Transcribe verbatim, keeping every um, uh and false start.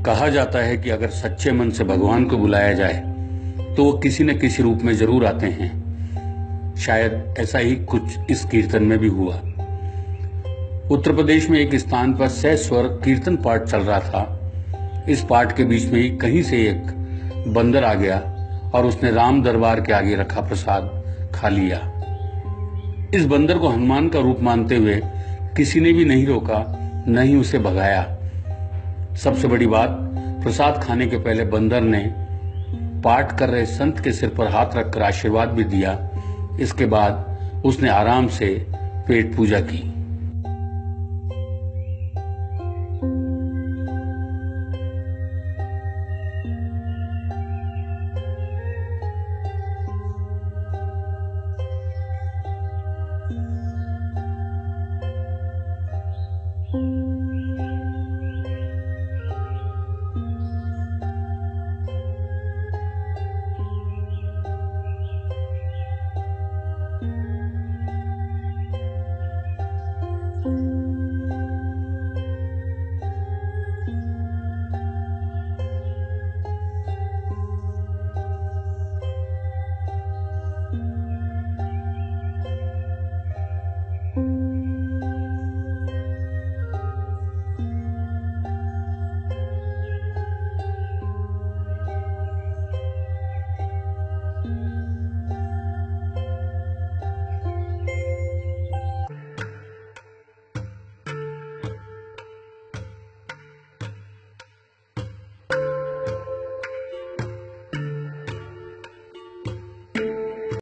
कहा जाता है कि अगर सच्चे मन से भगवान को बुलाया जाए तो वो किसी न किसी रूप में जरूर आते हैं। शायद ऐसा ही कुछ इस कीर्तन में भी हुआ। उत्तर प्रदेश में एक स्थान पर सह स्वर कीर्तन पाठ चल रहा था। इस पाठ के बीच में ही कहीं से एक बंदर आ गया और उसने राम दरबार के आगे रखा प्रसाद खा लिया। इस बंदर को हनुमान का रूप मानते हुए किसी ने भी नहीं रोका, न ही उसे भगाया। सबसे बड़ी बात, प्रसाद खाने के पहले बंदर ने पाठ कर रहे संत के सिर पर हाथ रखकर आशीर्वाद भी दिया। इसके बाद उसने आराम से पेट पूजा की।